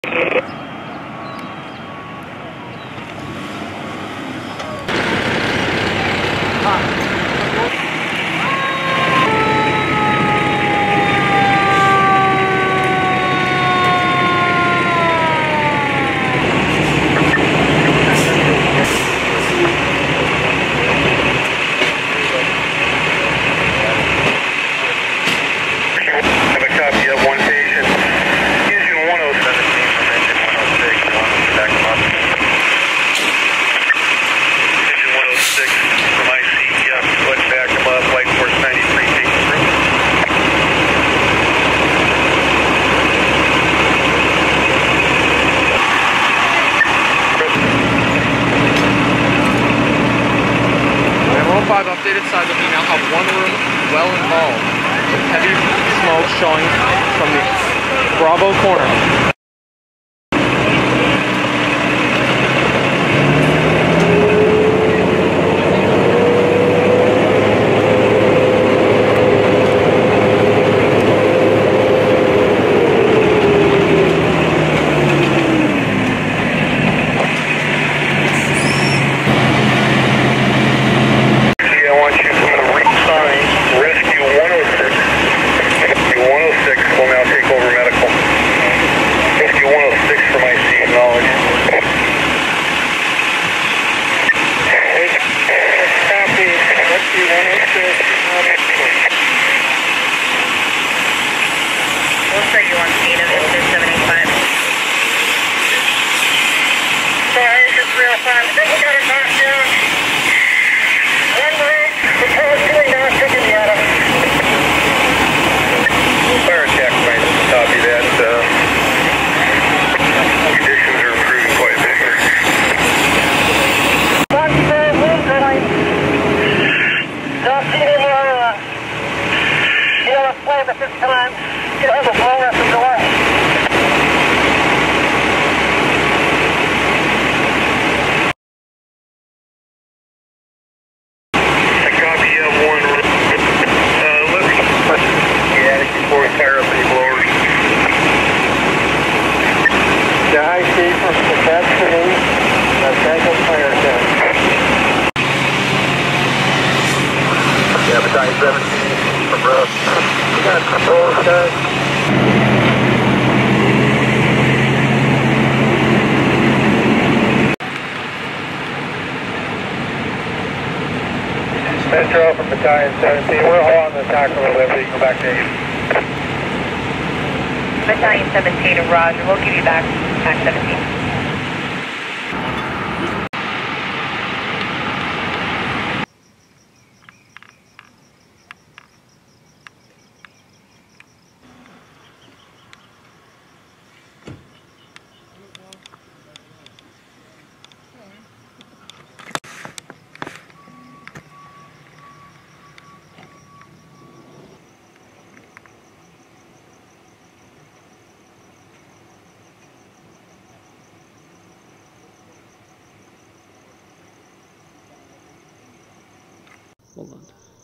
Updated side that we now have one room well involved with heavy smoke showing from the Bravo corner. Battalion 17 from Russ. We got control, guys. Metro from Battalion 17. We're hauling the attack a little bit, but you can go back to 8. Battalion 17, Roger. We'll give you back attack 17. Hold on.